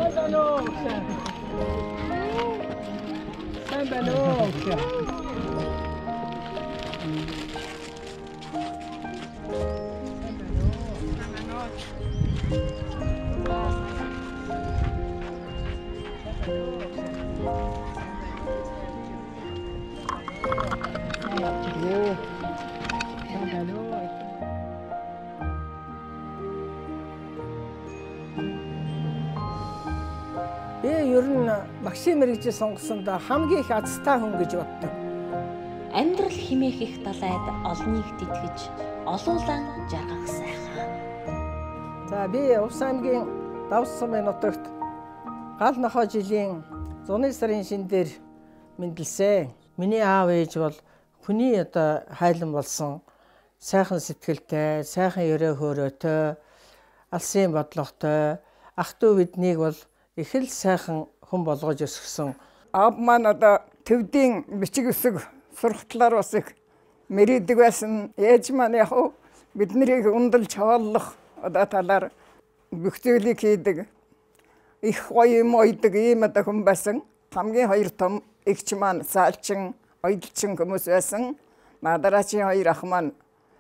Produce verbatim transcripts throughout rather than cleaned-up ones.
Сайн байна уу? Би ер нь багшийн мэрэгжил сонгосонд хамгийн их азтай хүн гэж боддог. Амьдрал химээх их далайд олныг тэтгэж, олуулан жаргах сайхан. За би Увс аймгийн Давс сумын нутагт гал нохой жилийн зуны сарын шин дээр мэндэлсэн. Миний аав ээж бол хүний одоо хайлан болсон сайхан сэтгэлтэй, сайхан ерөө хөөрөөтэй, алсын бодлоготой, ах дүү биднийг бол их л сайхан хүн болгож өсгсөн. Аав маань одоо төвдийн бичиг үсэг сургалтаар бас их мэрийдэг байсан. Ээж маань яг биднийг ундалж хавааллах одоо талаар бүх зүйлийг хийдэг. Их гоё юм ойдаг ийм одоо хүн байсан. Хамгийн хоёр том эгч маань саалчин, ойдлчин хүмүүс байсан. Мадараачийн хоёр ах маань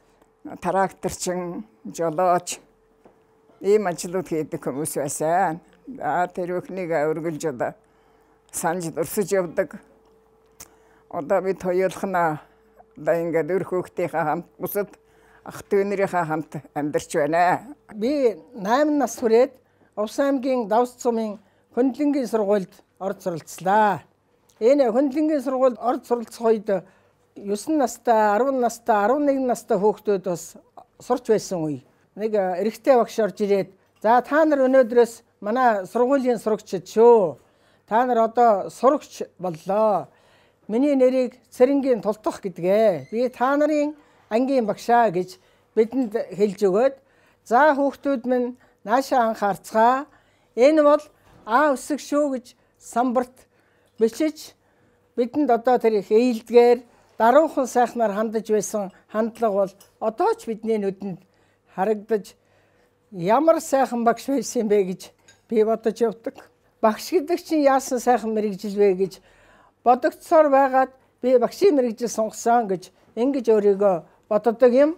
тракторчин, жолооч ийм ажлууд хийдэг хүмүүс байсан. Аа тэр бүхнийг өргөлж одоо санаж дурсаж явдаг. Одоо бид хоёулахна одоо ингээд өр хүүхдийнхээ хамт бусад ах дүүнэрийнхээ хамт амьдарч байна. Би найман нас хүрээд Увс аймгийн Давс сумын хөндлөнгийн сургуульд орж суралцлаа. Энэ хөндлөнгийн сургуульд орж суралцах үед девь настай, десять настай, eleven настай хүүхдүүд бас сурч байсан үе. Нэг эрэгтэй багш орж ирээд за та нар өнөөдрөөс манай сургуулийн сурагчид шүү. Та нар одоо сурагч боллоо. Миний нэрийг Цэрэнгийн Тултах гэдгээ. Би та нарын ангийн багшаа гэж бидэнд хэлж өгөөд за хүүхдүүд минь наашаа анхаарцгаа. Энэ бол аа өсөг шүү гэж самбарт бичиж бидэнд одоо тэр их ээлдгээр даруухан сайхнаар хандаж байсан хандлага бол одоо ч бидний нүдэнд харагдаж ямар сайхан багш байсан бэ гэж би бодож явдаг. Багш гэдэг чинь яасан сайхан мэрэгжил вэ гэж бодогдсоор байгаад би багшийн мэрэгжил сонгосон гэж ингэж өөрийгөө боддог юм.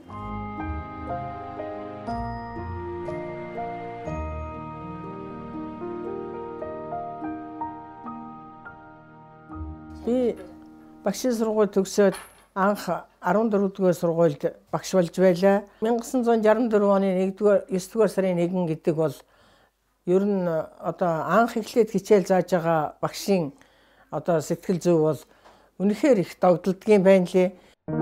Би багшийн сургууль төгсөөд анх fourteen дугаар сургуульд багш болж байлаа. nineteen sixty-four оны нэгдүгээр nine дугаар сарын нэгэн гэдэг бол ер нь одоо анх эхлээд хичээл зааж байгаа багшийн одоо сэтгэл зүй бол үнэхээр их догдолдгийн байна лээ.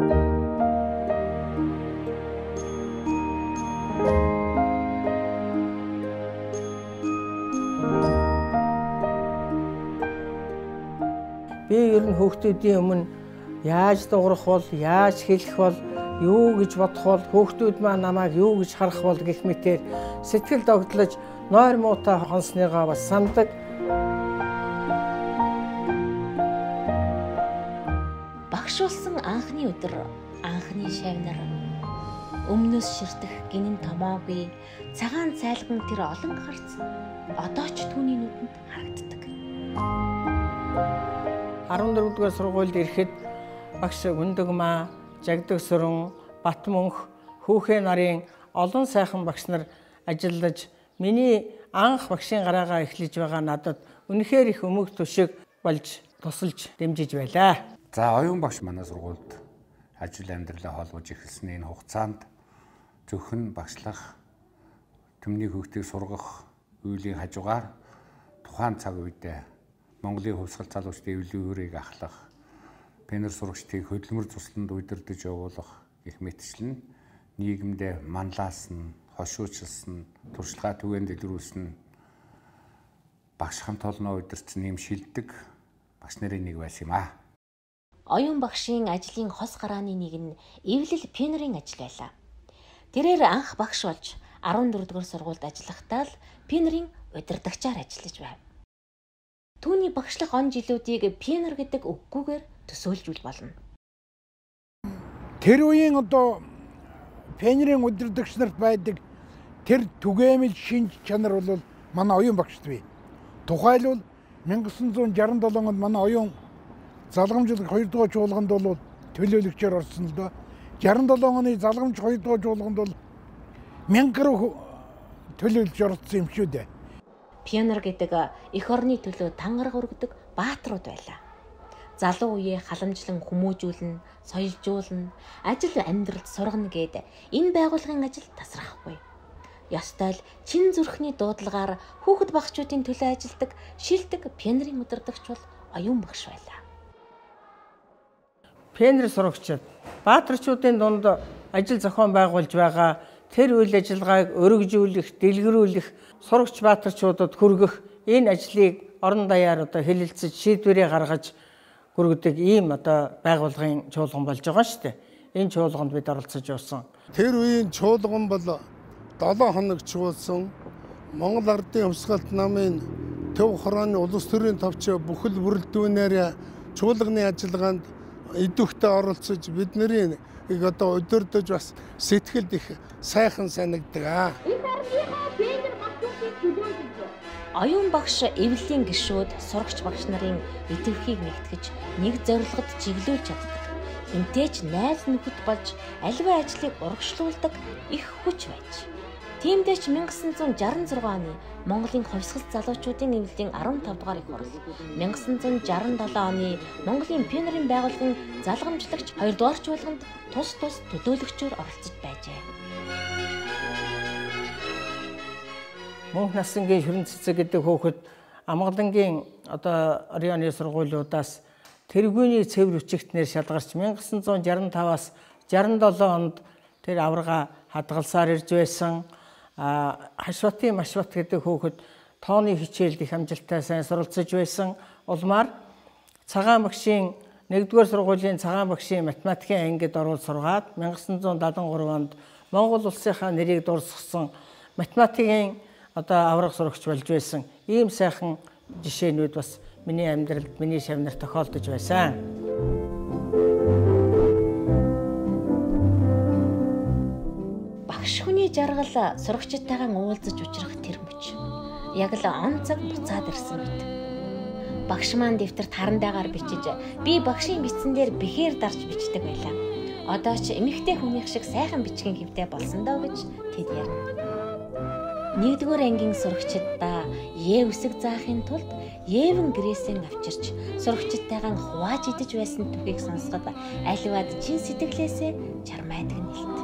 Би ер нь хүүхдүүдийн өмнө яаж дуурах бол, яаж хэлэх бол, юу гэж бодох бол, хүүхдүүд маань намайг юу гэж харах бол гэх мэтээр сэтгэл догдлож нойр муутай хонсныгаа бас сандаг. Багш болсон анхны өдөр анхны шавнар өмнөөс ширтэх гинэн томоогүй цагаан цайлган тэр олон харц одоо ч түүний нүдэнд харагддаг. fourteen дугаар сургуульд ирэхэд багш Гүндэгмаа, Жагдагсүрэн, Батмөнх, Хүүхээ нарын олон сайхан багш нар ажиллаж миний анх багшийн гараагаа эхлэж байгаа надад үнэхээр их өмөг төшиг болж тусалж дэмжиж байлаа. За оюун багш манай сургуульд ажил амьдралаа холбож эхэлсэн энэ хугацаанд зөвхөн багшлах, төмний хөвгтийг сургах үеийн хажуугаар тухайн цаг үедээ Монголын хувьсгал залуучдын эвлэн үүрийг ахлах, пенер сурагчдыг хөдөлмөр тусланд удирдах явуулах гэх мэтчлэн нийгэмдээ манлаасан, хошуучилсан, туршлагаа түгээн дэлгэрүүлсэн багш хамт олноо удирдсан юм шилдэг багш нарын нэг байсан юм аа. Оюун багшийн ажлын хос гарааны нэг нь эвлэл пенерийн ажил байлаа. Тэрээр анх багш болж fourteen дугаар сургуульд ажиллахдаа л пенерийн удирдагчаар ажиллаж байв. Түүний багшлах он жилүүдийг пенер гэдэг үггүйгээр төсөөлжүүл болно. Тэр үеийн одоо пенерийн удирдагч нарт байдаг тэр түгээмэл шинж чанар бол манай оюун багшд бий. тухайлбал мянга тоғыз жүз шейсет седьмом онд манай оюун залгамжлаг хоёр дугаар чуулганд бол төлөөлөгчөөр орсон л доо. шейсет седьмом оны залгамж хоёр дугаар чуулганд бол мянга гаруй төлөөлж орсон юм шүү дээ. Пионер гэдэг эх орны төлөө тангараг өргөдөг бааtruуд байлаа. Залуу үеэ халамжлан хүмүүжүүлнэ, соёлжуулна, ажил амьдралд сургана гэд энэ байгууллагын ажил тасрахгүй. Ёстой л чин зүрхний дуудлагаар хүүхэд багчуудын төлөө ажилдаг, шилдэг пионерын удирдагч бол оюун багш байлаа. Пионер сурагчид бааtruучдын дунд ажил зохион байгуулж байгаа тэр үйл ажиллагааг өргөжүүлэх, дэлгэрүүлэх, сурагч бааtruучдад хүргэх энэ ажлыг орон даяар одоо хэлэлцэж шийдвэрээ гаргаж хүргэдэг ийм одоо байгууллагын чуулган болж байгаа шүү дээ. Энэ чуулганд бид оролцож явсан. Тэр үеийн чуулган бол долоо хоног чуулсан. Монгол Ардын Хувьсгалт намын төв хорооны улс төрийн товчоо бүхэл бүрэлдэхүүнээр чуулганы ажиллагаанд идэвхтэй оролцож бидний одоо удирдах бас сэтгэлд их сайхан санагддаг аа. Оюун багш эвлэлийн гишүүд сурагч багш нарын идэвхийг нэгтгэж нэг зорилгод чиглүүлж чаддаг. Энтэйч найз нөхөд болж аливаа ажлыг урагшлуулдаг их хүч байж. Тиймдээч мянга тоғыз жүз шейсет шесть оны Монголын хувьсгал залуучуудын эвлэлийн арван тав дугаар их хурал, мянга тоғыз жүз шейсет седьмом оны Монголын пионерын байгууллагын залгамжлагч хоёр дугаар чуулганд тус тус төдөөлөгчөөр оролцож байжээ. Мөнх насангийн ширэн цэцэг гэдэг хөөхд амгалангийн одоо районы сургуулиудаас тэргүүний цэвэр хүчигтнэр шалгарч мянга тоғыз жүз шейсет таваас шейсет седьмом онд тэр аварга хадгалсаар ирж байсан. Хашватын Машват гэдэг хөөхд тооны хичээлд их амжилттай сайн суралцж байсан. Улмаар цагаан багшийн нэгдүгээр сургуулийн цагаан багшийн математикийн ангид ороод сургаад мянга тоғыз жүз седемдесет и три онд Монгол улсынхаа нэрийг дурсгасан математикийн одоо аврах сурагч болж байсан. Ийм сайхан жишээнүүд бас миний амьдралд, миний шавнар тохиолдож байсан. Багш хүний жаргал сурагчдтайгаа уулзаж учрах тэр мөч. Яг л он цаг буцаад ирсэн мэт. Багш маань дэвтэрт харандаагаар бичиж, би багшийн бичсэн дээр бэхээр дарж бичдэг байлаа. Одоо ч эмэгтэй хүнийх шиг сайхан бичгийн хэвтэй болсон доо гэж тэд ярина. Нэгдүгээр ангийн сурагчдаа Е үсэг заахын тулд Евэн гэрээсээ авчирч сурагчдтайгаа хувааж идэж байсан түүхийг сонсоход аливаад чин сэтгэлээсээ чармайдаг нэлт.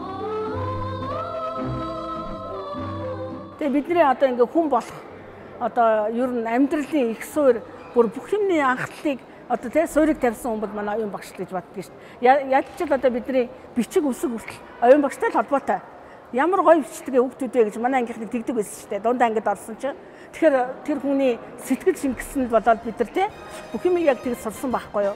Тэгээ бидний одоо ингээ хүн болох одоо ер нь амьдралын их суурь бүр бүх юмны анхлалыг одоо тэ суурийг тавьсан хүн бол манай оюун багш гэж боддог шүү дээ. Яг ч л одоо бидний бичиг үсэг хүртэл оюун багштай холбоотой. Ямар гоё бичдэг хүүхдүүд вэ гэж манай ангийнхныг тэгдэг байсан шүү дээ. Дунд ангид орсон чинь. Тэгэхээр тэр хүний сэтгэл шингэсэнд болоод бид нар тэ бүх юм яг тэгж сурсан байхгүй юу?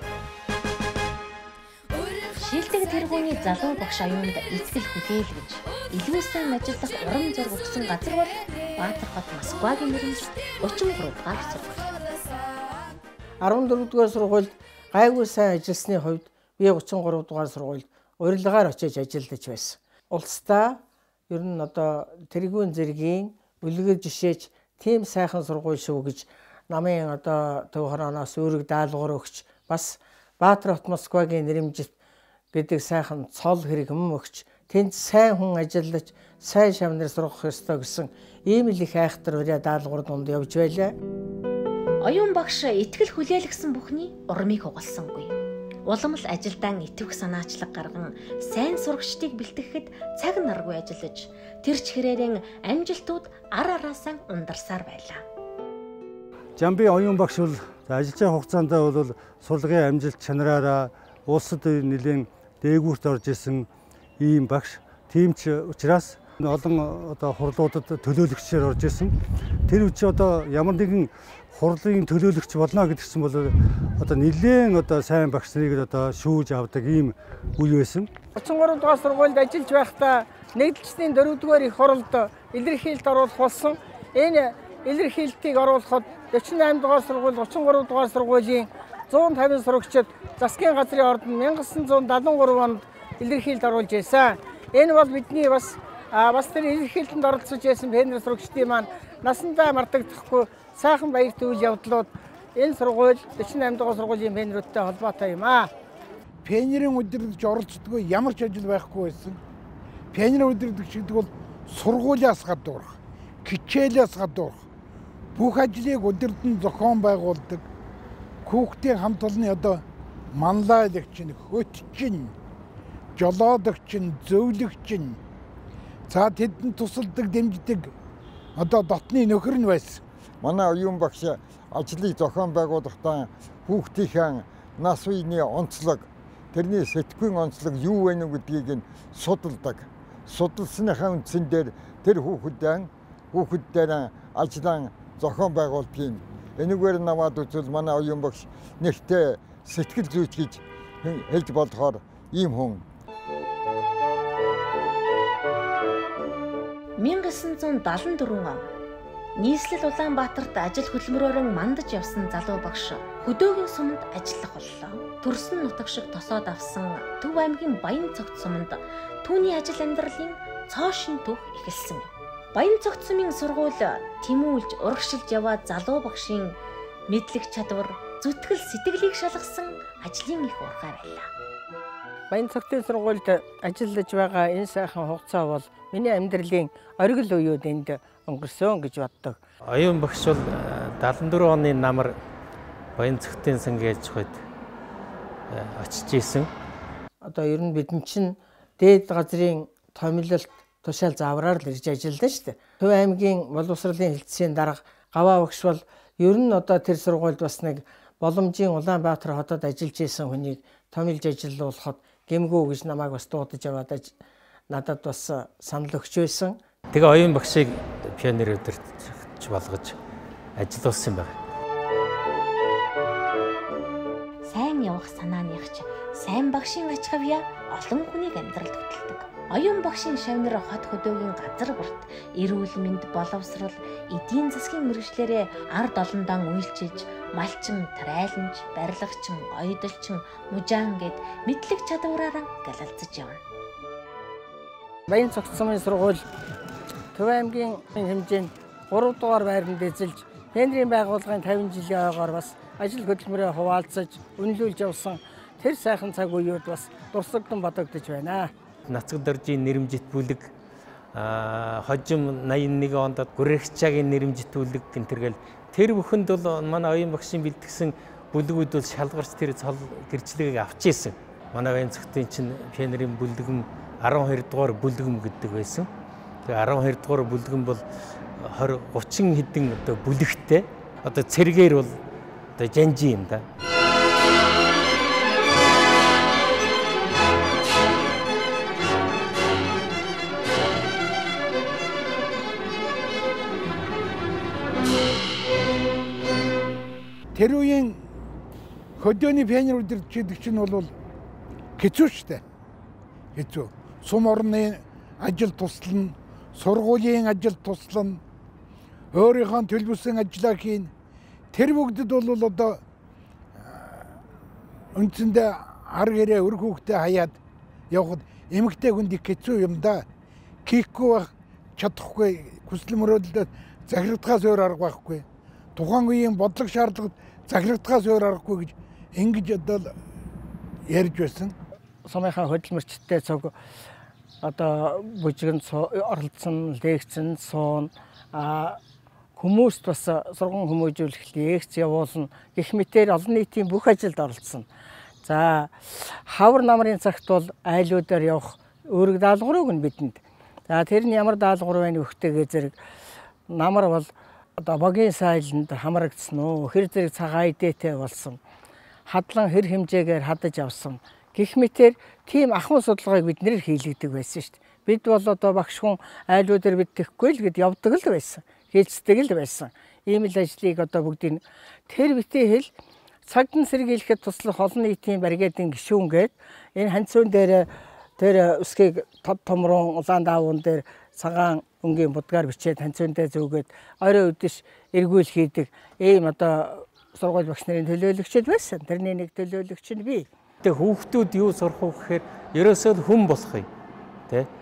Шилдэг тэр хүний залуу багш оюунд эцгэл хүлээл гэж илүү сайн ажиллах урам зориг өгсөн газар бол Баатар хот Москвагийн нэрнээс тридцать три дугаар сургууль. арван дөрөвдүгээр сургуульд гайгүй сайн ажилласны хувьд би тридцать три дугаар сургуульд урилгаар очиж ажиллаж байсан. Улсдаа ер нь одоо тэргүүн зэргийн үлгэр жишээч тийм сайхан сургууль шүү гэж намын одоо төв хорооноос үүрэг даалгавар өгч бас Баатар хот Москвагийн нэрэмжит гэдэг сайхан цол хэрэг юм өгч тэнд сайн хүн ажиллаж сайн шавнар сургах ёстой гэсэн ийм л их айхтар урья даалгавар донд явж байлаа. Оюун багш итгэл хүлээлгсэн бүхний урмыг хугалсангүй. Уламл ажилдаан итвэх санаачлаг гарган сайн сурагчдыг бэлтгэхэд цаг наргүй ажиллаж тэр чихрээрэн амжилтууд ар араасаа ундарсаар байлаа. Жамби оюун багш бол ажиллаж хугацаанд бол сулгын амжилт чанараараа улсад нэлийн дээгүүрт орж исэн ийм багш. Тийм ч учраас олон одоо хурлуудад төлөөлөгчөөр орж исэн. Тэр үчи одоо ямар нэгэн хурлын төлөөлөгч болно гэдэг чинь бол одоо нэлээд одоо сайн багш нарыг одоо шүүж авдаг ийм үе байсан. тридцать три дугаар сургуульд ажиллаж байхдаа нэгдэлчдийн дөрөвдүгээр их хуралд илэрхийлэлд оруулах болсон. Энэ илэрхийлэлтийг оруулахад тридцать восемь дугаар сургууль, тридцать три дугаар сургуулийн one fifty сурагчид засгийн газрын ордонд мянга тоғыз жүз седемдесет и три онд илэрхийлэлд оруулж байсан. Энэ бол бидний бас А бас тэр илэрхийлэлд оролцож байсан пионер сурагчдын маань насандаа мартагдахгүй сайхан баяр төөл явдлууд энэ сургууль forty-eight дугаар сургуулийн пионеруудтай холбоотой юм аа. Пионерын удирдагч оролцдог ямар ч ажил байхгүй байсан. Пионерын удирдагч гэдэг бол сургуулиас гадуурх, хичээлээс гадуурх бүх ажлыг удирдан зохион байгуулдаг. Хүүхдийн хамт олонны одоо манлайлагч, хөтчин, жолоодогч, зөвлөгч, за тэдэнд тусалдаг, дэмждэг одоо дотны нөхөр нь байсан. Манай оюун багш ажлыг зохион байгуулахдаа хүүхдийн нас үеийн онцлог, тэрний сэтгүүн онцлог юу вэ гэдгийг нь судалдаг. Судалсныхаа үндсэн дээр тэр хүүхдэн хүүхдээр ажлаа зохион байгуулдаг. Энэгээр намаад үзвэл манай оюун багш нэгтээ сэтгэл зүйч гэж хэлж болохоор ийм хүн. nineteen seventy-four он нийслэл Улаанбаатарт ажил хөдөлмөрөөр мандаж явсан залуу багш хөдөөгийн суманд ажиллах боллоо. Төрсөн нутаг шиг тосоод авсан Төв аймгийн Баян цогт суманд түүний ажил амьдралын цоошин түүх эхэлсэн юм. Баян цогт сумын сургууль тэмүүлж урагшилж яваад залуу багшийн мэдлэг чадвар, зүтгэл сэтгэлийг шалгасан ажлын их ургай байлаа. Баян цогтын сургуульд ажиллаж байгаа энэ сайхан хугацаа бол миний амьдралын оргил үеуд энд өнгөрсөн гэж боддог. Оюун багш бол seventy-four оны намар Баян цогтын сан гэж хойд очиж исэн. Одоо ер нь бид чинь дээд газрын томилолт тушаал заавраар л ирж ажилладаг шүү дээ. Төв аймгийн боловсролын хэлтсийн дарга Гаваа багш бол ер нь одоо тэр сургуульд бас нэг боломжийн Улаанбаатар хотод ажиллаж исэн хүнийг томилж ажиллуулахад гэмгүү гэж намайг бас дуудаж аваад надад бас санал өгч байсан. Тэгээ оюун багшийг пионер удирдагч болгож ажиллуулсан байна. Сайн явах санааныхч сайн багшийн ач хавьяа олон хүнийг амьдралд хөтэлдэг. Оюун багшийн шавнар хот хөдөөгийн газар бүрт эрүүл мэнд, боловсрол, эдийн засгийн мэргэжлэрээ ард олондоо үйлчилж, малчин, тарайланч, барилгачин, ойдолчин, мужаан гэд мэдлэг чадвараараа галалзаж явна. Баян цогт сумын сургууль Төв аймгийн хэмжээнд three дугаар байранд эзэлж, пионерийн байгууллагын fifty жилийн ойгоор бас ажил хөдөлмөрөөр хуваалцаж, үнэлүүлж явсан тэр сайхан цаг үеуд бас дурсагдан бодогдож байна. Нацаг доржийн нэрэмжит бүлэг, хожим eighty-one онд Гүрэгчаагийн нэрэмжит бүлэг гэнтэргээл тэр бүхэнд бол манай оюун багшийн бэлтгэсэн бүлгүүд бол шалгарч тэр цол гэрчлэгийг авч ийсэн. Манай Баян цогтын чинь пионерийн бүлэгм twelve дугаар бүлэгм гэдэг байсан. Тэгээ twelve дугаар бүлэгм бол twenty thirty хэдэн одоо бүлэгтэй. Одоо цэргээр бол одоо жанжи юм да. Тэр үеийн хөдөөний пионер удирдагч чинь бол хэцүү шттэ. Хэцүү. Сум орны ажил туслана, сургуулийн ажил туслана, өөрийнхөө төлөвлөсөн ажлаа хийн. Тэр бүгдэд бол одоо үндсэндээ ар гэрээ өр хүүхдээ хаяад явхад эмэгтэй хүнд их хэцүү юм да. Хийхгүй чадахгүй, хүсэл мөрөөдөлд захирагдахаас өөр арга байхгүй. Тухайн үеийн бодлого шаардлагад захирагдахаас өөр аргагүй гэж ингэж одоо ярьж байсан. Сумынхаа хөдөлмөрчтэй цог одоо бүжгэнд оролцсон, лекцэн суун, а хүмүүст бас сургууль хүмүүжүүлэх лекц явуулна. Гэх мэтээр олон нийтийн бүх ажилд оролцсон. За хавар намрын цагт бол айлуудаар явах өөрөг даалгаврыг нь бидэнд. За тэр нь ямар даалгавар байна вөхтэйгээ зэрэг намар бол одоо богийн сайланд хамрагдсан уу, хэр зэрэг цагаан идээтэй болсон. Хадлан хэр хэмжээгээр хадаж авсан. Гэх мэтээр тийм ахуй судалгааг бид нэр хийлгдэг байсан шүү дээ. Бид бол одоо багш хүн айлуудаар бид тэхгүй л гэд явдаг л байсан. Хэлцдэг л байсан. Ийм л ажлыг одоо бүгдийг тэр битээ хэл цагдан сэргийлэхэд туслах олон нийтийн баригадын гишүүнгээд энэ ханцуун дээр тэр өсгийг тод томрон улаан даавуур дээр цагаан өнгийн будгаар бичээд ханцуунтай зүүгээд орой өдөш эргүүл хийдэг ийм одоо сургууль багш нарын төлөөлөгчд байсан. Тэрний нэг төлөөлөгч нь би. Тэгээ хүүхдүүд юу сурах вэ гэхээр ерөөсөө хүн болохыг тий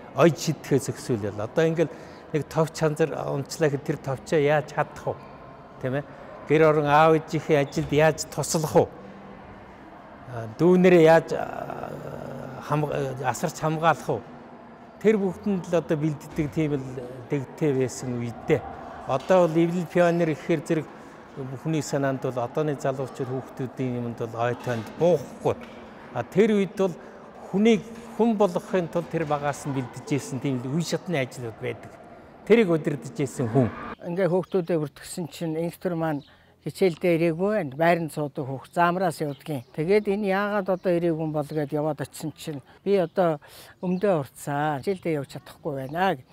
ой шидэхээ зөксүүлэл. Одоо ингээл нэг товч чанар унцлаа гэхэд тэр товчоо яаж чадах вэ? Тийм ээ. Гэр орон аав ээжийнхээ ажилд яаж туслах вэ? Дүүнэрээ яаж асарч хамгаалах вэ? Тэр бүгдэнд л одоо бэлддэг тийм л дэгтэй байсан үедээ. Одоо бол эвлэл пионер гэхээр зэрэг бүхний санаанд бол одооны залуучууд хүүхдүүдийн юмд бол ой танд буухгүй. А тэр үед бол хүнийг хүн болгохын тулд тэр багаас нь бэлдэж ийсэн тийм үе шатны ажлууд байдаг. Тэрийг удирдах ийсэн хүн. Ингээ хүүхдүүдэд бүртгэсэн чинь институт маань хичээлдээ ирээгүй байна. Байранд суудаг хүүхд заамраас явдгийн. Тэгээд энэ яагаад одоо ирээгүй бол гэдээ яваад очисон чинь би одоо өмдөө уртсаа. Хичээлдээ явж чадахгүй байна гэв.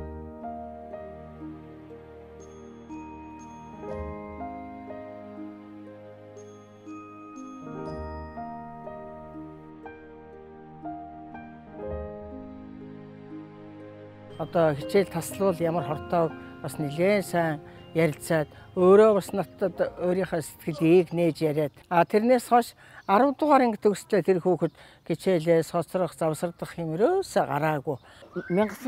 Одоо хичээл таслуул ямар хортойг бас нэлээд сайн ярилцаад өөрөө бас надад өөрийнхөө сэтгэлийг нээж яриад а тэрнээс хойш арав дугаар анги төгслөө тэр хүүхэд хичээлээ соцрох завсардах юм өрөөсөө гараагүй. 천구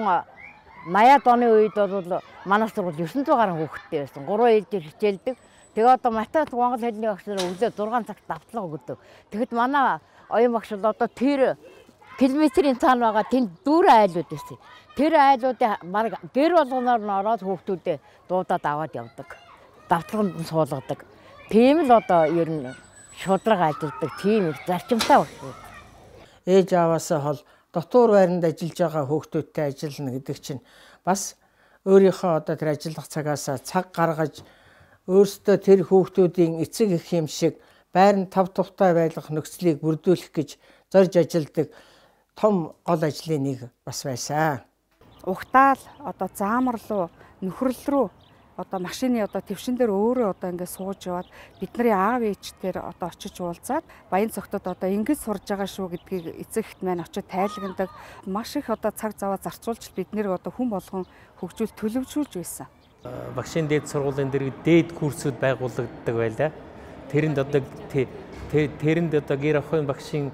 маяад оны үед бол манай сургууль девь сая гаруй хүүхэдтэй байсан. гурван ээлжээр хичээлдэг. Тэгээ одоо математик монгол хэлний багшлаар өглөө зургаан цагт давтлага өгдөг. Тэгэхэд манай оюун багш бол одоо тэр километрийн цаана байгаа тэнд дүүрэн айлууд байсан. Тэр айлуудын баг гэр болгоноор нь ороод хүүхдүүдээ дуудаад аваад явдаг. Давтлаганд нь суулгадаг. Тийм л одоо ер нь шудраг ажилладаг тийм их зарчимтай багш. Ээж аваасаа хол дотуур байранд ажиллаж байгаа хүүхдүүдтэй ажиллана гэдэг чинь бас өөрийнхөө одоо тэр ажиллах цагаасаа цаг гаргаж өөрсдөө тэр хүүхдүүдийн эцэг эх юм шиг байранд тав тухтай байлгах нөхцөлийг бүрдүүлэх гэж зорж ажилладаг том гол ажлын нэг бас байсан. Угтаал одоо заамар руу нөхрөл рүү одоо машины одоо твшин дээр өөрөө одоо ингээд сууж яваад бидний аав ээжтэр одоо очиж уулзаад баян цогтод одоо ингэж сурж байгаа шүү гэдгийг эцэг эхт маань очиж тайлагнадаг. Маш их одоо цаг заваа зарцуулж биднийг одоо хүн болгон хөгжүүл төлөвшүүлж байсан. Багшийн дээд сургуулийн дэргэд дээд курсүүд байгуулагддаг байлаа. Тэрэнд одоо тэрэнд одоо гэр ахуйн багшийн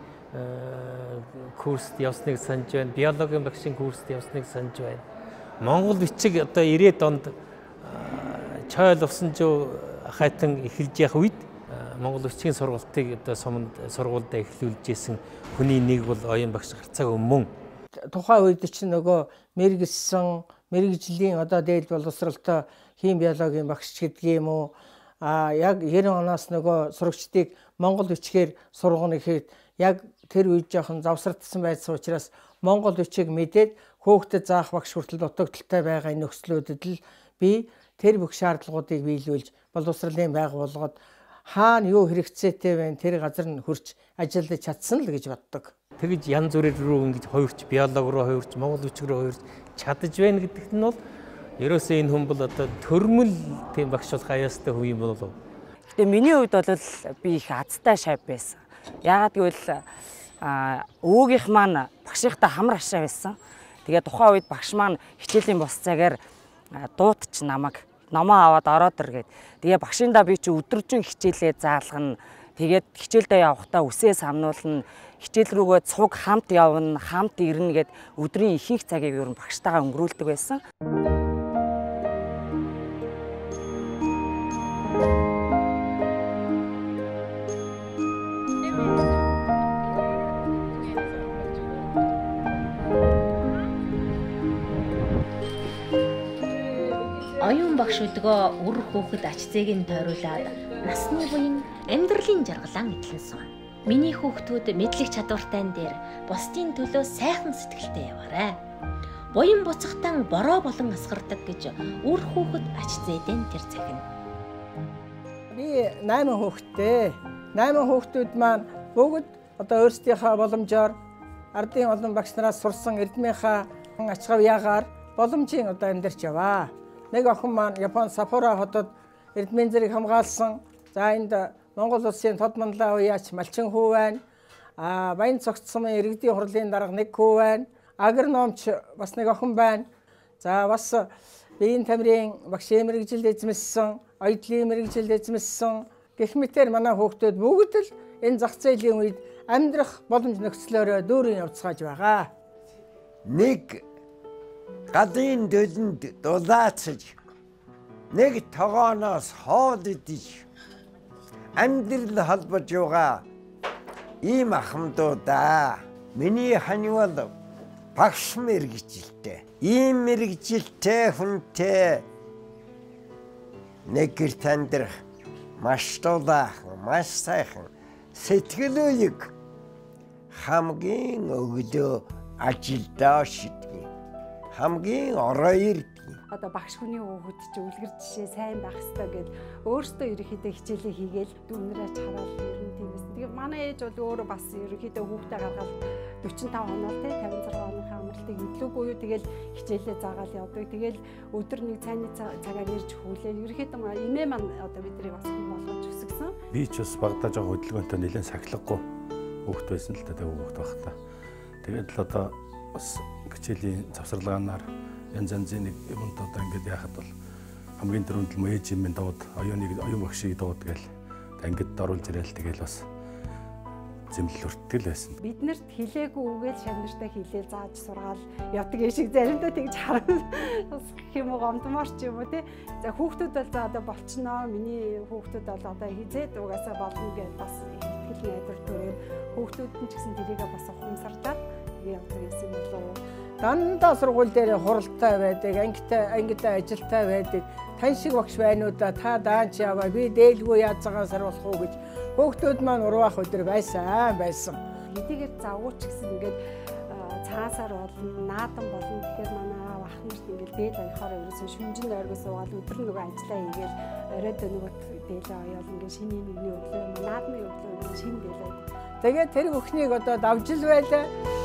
курст явсныг санаж байна. Биологийн багшийн курст явсныг санаж байна. Монгол бичиг одоо ирээд онд чойл усан жоо хайтан эхэлж явах үед Монгол бичгийн сургалтыг одоо суманд сургуульд эхлүүлж исэн хүний нэг бол оюун багш гарцаг өмнө. Тухайн үед чинь нөгөө мэрэгсэн мэрэгжлийн одоо дээд боловсролтой хим биологийн багш гэдэг юм уу? А яг девяносто оноос нөгөө сурагчдыг монгол бичгээр сургана гэхэд яг тэр үед жоохон завсардсан байсан учраас монгол бичиг мэдээд хөөхдөд заах багш хүртэл дутагдaltaй байгаа нөхцлүүдэд л би тэр бүх шаардлагуудыг биелүүлж боловсролын байгууллагад хаана юу хэрэгцээтэй байна тэр газар нь хурж ажиллаж чадсан л гэж боддог. Тэгж янз бүрээр рүү ингэж хувирч биолог руу хувирч монгол бичиг рүү хувирч чадаж байна гэдэгт нь бол ерөөсөө энэ хүн бол одоо төрмөл тийм багш болох аяастай хүн юм болов. Гэтэ миний хувьд бол би их азтай шав байсан. Яагаад гэвэл өвөөгийнх маань багшийнхтай хамар ашаа байсан. Тэгээд тухайн үед багш маань хичээлийн бус цагаар дуутч намайг номоо аваад ороод иргээд тэгээ багшиндаа би чи өдөржин хичээлээ заалгана. Тэгээд хичээлдээ явахдаа үсээ самнуулна. Хичээл рүүгээ цуг хамт явна, хамт ирнэ гэд өдрийн ихэнх цагийг ер нь багштайгаа өнгөрүүлдэг байсан. Оюун багш өдгөө үр хүүхэд ач зээг нь тойруулаад насны буян амьдралын жаргалаа мэдлэнсэн. Миний хүүхдүүд мэдлэг чадвартай дээр бусдын төлөө сайхан сэтгэлтэй яваарай. Буян буцахтан бороо болон асгардаг гэж үр хүүхэд ач зээдэн тэр цагна. Би найман хүүхэдтэй. Найман хүүхдүүд маань бүгд одоо өөрсдийнхөө боломжоор ардын олон багш нараас сурсан эрдмийнхаа ач хавьяагаар боломжийн одоо амьдарч яваа. Нэг охин маань Япон Саппоро хотод эрдмийн зэрэг хамгаалсан. За энд Монгол улсын тод манлаа уяач малчин хүү байна. А баян цогцсон иргэдийн хурлын дарга нэг хүү байна. Агрономч бас нэг охин байна. За бас биеийн тамирын багш мэрэгжилд эзэмссэн, оюутлын мэрэгжилд эзэмссэн гэх мэтээр манай хүүхдүүд бүгд л энэ зах зээлийн үед амьдрах боломж нөхцлөөрөө дүүрэн явцгааж байгаа. нэг гадын дөлөнд дулаацж нэг тогооноос хоол идэж амьдрал холбож байгаа ийм ахмадуудаа миний ханиуд багш мэрэгжилтэй. Ийм мэрэгжилтэй хүнтэй нэг гэр тандрах маш дулаахан, маш сайхан сэтгэл үеиг хамгийн өглөө ажилдаа шидгий. Хамгийн ороо ирдэг. Одоо багш хүний хүүхэд чи үлгэр жишээ сайн байх хэрэгтэй гэд өөртөө ерөнхийдөө хичээлээ хийгээл дүүнрээ чараал ер нь тиймээс. Тэгээ манай ээж бол өөрөө бас ерөнхийдөө хүүхдээ гаргаад forty five хоног тий fifty-six хоногийн амралтыг идлүүгүй юу тэгэл хичээлээ заагаал явдаг. Тэгэл өдөр нэг цайны цагаар ирж хүлээл. Ерөнхийдөө имээ маань одоо биднийг бас болгож өсгсөн. Би ч бас багтааж байгаа хөдөлгөөнтэй нэлээд сахилгагүй хүүхэд байсан л да тэг хүүхэд багтаа. Тэгээд л одоо бас хичээлийн завсарлагаанаар янз янзын нэг юмд одоо ингээд яхад бол хамгийн түрүүнд л ээж юм доод оюуныг оюун багшийг доод гээл ангид оруулж ирээл тэгэл бас зэмлэл өртгөл байсан. Биднэрт хилээгүй үгээл шанартай хилээл зааж сургаал явдаг юм шиг заримдаа тэгж харна. Бас гэх юм уу гомдмоор ч юм уу тий. За хүүхдүүд бол за одоо болчихноо. Миний хүүхдүүд бол одоо хизээд угаасаа болно гэж бас итгэл найдвар төрөөр хүүхдүүд нь ч гэсэн тэрийгээ бас ухамсарлаад тэгээ явдаг гэсэн юм болов. Дандаа сургууль дээр хуралтай байдаг, ангитай ангитай ажилтай байдаг. Тань шиг багш байна уу да та даанч яваа би дээлгүй яаж цагаан саруулах уу гэж хүүхдүүд маань урвах өдөр байсан байсан. Хэдийгээр завууч гэсэн ингээд цаасаар болно, наадан болно. Тэгэхээр манай аав ах нарт ингээд дээл оёхоор ерөөсөн шүнжин ойргоо суугаад өдөр нөгөө ажиллаа хийгээл оройд нөгөө дээлээ оёол ингээд шинийн нэгний өглөө, наадмын өглөө шинэ дээлээ. Тэгээд тэр бүхнийг одоо давж л байлаа.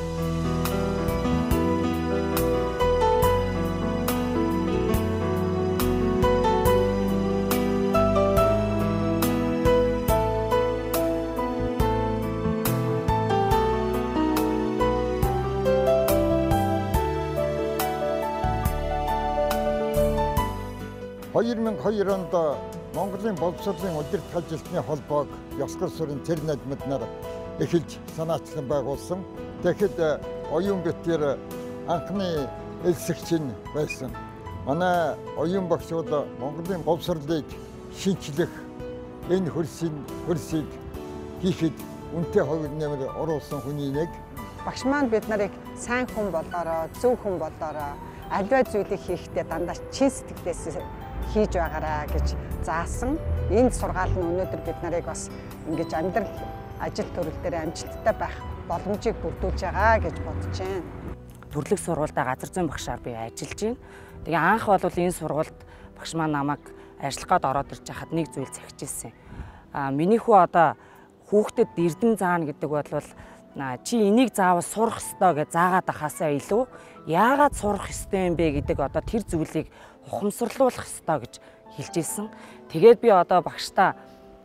two thousand two онд Монголын боловсролын удирдах ажилтны холбоог Ёслол сүрийн цэр найдмад нар эхэлж санаачлан байгуулсан. Тэгэхэд оюун битээр анхны элсэгч нь байсан. Манай оюун багшууд Монголын боловсролыг шинчлэх энэ хөрсийн хөрсийг хийхэд үнэтэй хувь нэмэр оруулсан хүний нэг. Багш маань бид нарыг сайн хүн болоороо, зөв хүн болоороо альва зүйлийг хийхдээ дандаа чин сэтгэлээс хийж байгаараа гэж заасан. Энэ сургаал нь өнөөдөр бид нарыг бас ингэж амьдрал ажил төрөл дээр амжилттай байх боломжийг бүрдүүлж байгаа гэж бодож байна. Төрлөх сургуультай газар зүйн багшаар би ажиллаж байна. Тэгээ анх бол энэ сургуульд багш маань намайг ажиллах гээд ороод ирж хахад нэг зүйл захижсэн. А миний хүү одоо хүүхдэд эрдэн заана гэдэг бол чи энийг заавал сурах ёстой гэж заагаад ахаасаа илүү яагаад сурах ёстой юм бэ гэдэг одоо тэр зүйлийг ухамсарлуулах ёстой гэж хэлж ирсэн. Тэгээд би одоо багштаа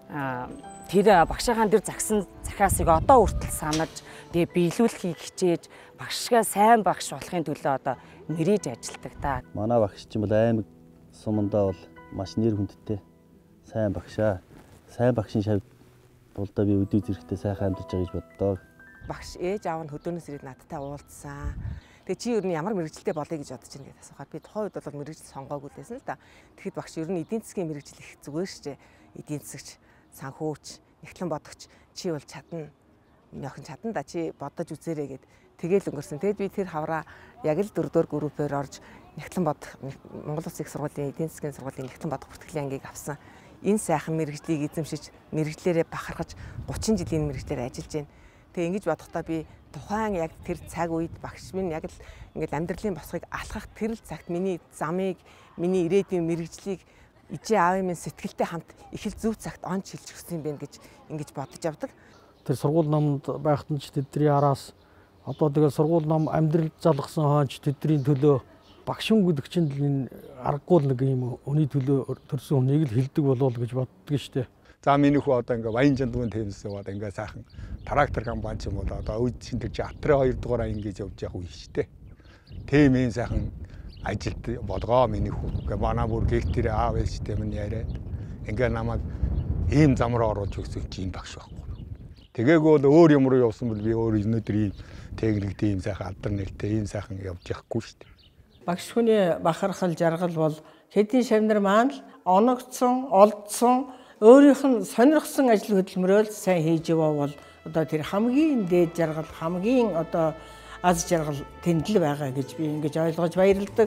тэр багшаахан дээр загсан захиасыг одоо хүртэл санаж тэгээ биелүүлэхийг хичээж багшгаа сайн багш болохын төлөө одоо мэрэж ажилдаг та. Манай багш чинь бол аймаг сумандаа бол маш нэр хүндтэй сайн багшаа. Сайн багшийн шавьд булдаа би өдөө зэрэгтэй сайхан амьдарч байгаа гэж боддог. Багш ээж аав нь хөдөөнөөс ирээд надтай уулзсан. Тэгээ чи ер нь ямар мэрэгжилтэй болъё гэж бодож байна гэдээ асуухаар би тухайн үед бол мэрэгжил сонгоогүй лээсэн л да. Тэгэхэд багш ер нь эдийн засгийн мэрэгжил их зүгээр шүү дээ. Эдийн засагч, санхүүч, нэгтлэн бодогч чи бол чадна. Миний охин чадна да чи бодож үзээрэй гэд тэгээл өнгөрсөн. Тэгэд би тэр хавраа яг л дөрөвдүгээр группээр орж нэгтлэн бодох Монгол Улсын их сургуулийн эдийн засгийн сургуулийн нэгтлэн бодох бүртгэлийн ангийг авсан. Энэ сайхан мэрэгжлийг эзэмшиж мэрэгжлээрээ бахархаж thirty жилийн мэрэгжлээр ажиллаж байна. Тэгээ ингэж бодохдоо би тухайн яг тэр цаг үед багш минь яг л ингээд амьдралын босхыг алхах тэр л цагт миний замыг, миний ирээдүйн мэрэгжлийг ижээ аавын минь сэтгэлтэй хамт их л зөв цагт онц шилж өгсөн юм байна гэж ингэж бодож явдаг. Тэр сургууль номонд байхад нь ч тэдний араас одоо тэгээ сургууль ном амьдрал залгасан хойч тэдний төлөө багшин гэдэг чинь энэ аргагүй нэг юм өний төлөө төрсөн хүнийг л хилдэг болов гэж боддог штеп. За миний хүү одоо ингээ баян жандгын тэмцсэн бод ингээ сайхан трактор компани ч юм уу одоо үед чинь тэр чи Атрэ хоёр дугаар ингэж явж явах үе шүү дээ. Тийм энэ сайхан ажилт болгоо миний хүү. Ингээ манай бүр гектэр аав ээжтэй минь яриад ингээ намайг ийм зам руу оруулж өгсөн чинь багш байхгүй. Тэгээгүй бол өөр юм руу явсан бол би өөр өнөөдөр ийм техник тийм сайхан алдар нэртэй ийм сайхан явж яахгүй шүү дээ. Багш хүний бахархал жаргал бол хэдийн шавнар маань л оногдсон, олдсон, өөрийнх нь сонирхсан ажил хөдөлмөрөөр сайн хийж явбал одоо тэр хамгийн дээд жаргал, хамгийн одоо аз жаргал тэнд л байгаа гэж би ингэж ойлгож баярладаг.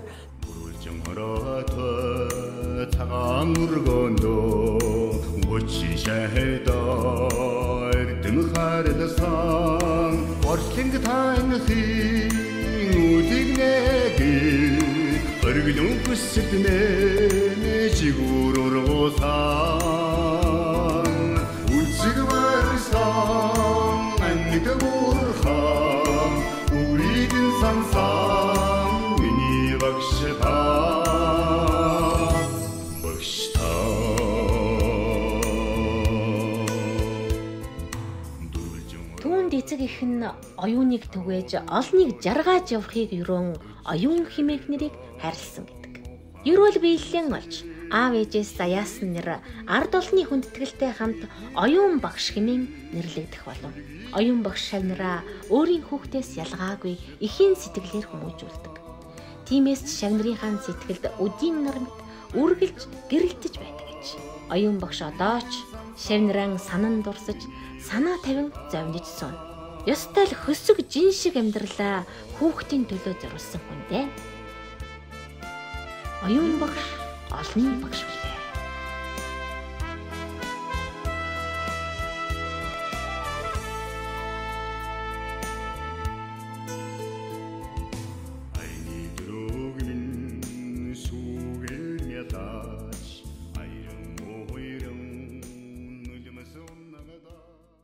цагаан нүргөндөө өчи шахедоо эрдэм харилсан орчлинг таанхи үдигнэги өргөлөн хүсэлтнэ жигүүр ургуусан үлцэг барсан анниг бүрхан үридэн сансан миний багшаа эцэг их нь оюуныг түгээж олныг жаргаж явахыг ерөн оюун хэмээх нэрийг хайрласан гэдэг. Ерөөл биелэн олж аав ээжээс заяасан нэр ард олны хүндэтгэлтэй хамт оюун багш хэмээн нэрлэгдэх болов. Оюун багш шавнараа өөрийн хүүхдээс ялгаагүй эхийн сэтгэлээр хүмүүжүүлдэг. Тиймээс ч шавнарынхаа сэтгэлд өдийн нарамт үргэлж гэрэлтэж байдаг гэж. Оюун багш одоо ч шавнараа санан дурсаж санаа тавин зовниж суун. Ёстой л хөсөг жин шиг амьдралаа хүүхдийн төлөө зориулсан хүн дээ. Оюун багш олонний багш билээ.